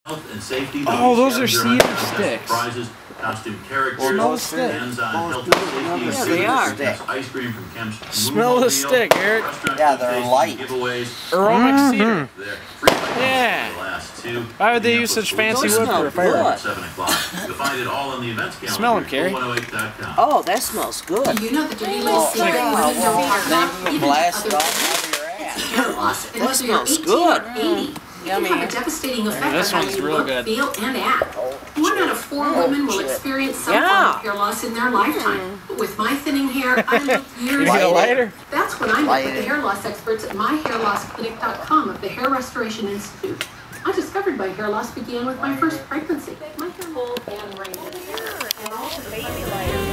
Health and safety. Oh, those are Cedar sticks. Prizes, costume characters. Smell the stick. Health and safety. Yeah, they are. Ice cream from Kemp's. Smell the stick, Eric. Yeah, they're light. Aromatic cedar. Yeah. Why would they use such fancy wood for a firework? 7 o'clock. You'll find it all on the events calendar. Smell them, Carrie. Oh, that smells good. You know the dirty little secret when you don't have blast off your ass. That smells good. Yummy. Have a devastating effect This on how one's you real look, good. feel, and act. 1 out of 4 women will experience some form of hair loss in their lifetime. But with my thinning hair, I look years You need a lighter? That's when I met with the hair loss experts at myhairlossclinic.com of the Hair Restoration Institute. I discovered my hair loss began with my first pregnancy. My hair full and rained. And all the baby lighter.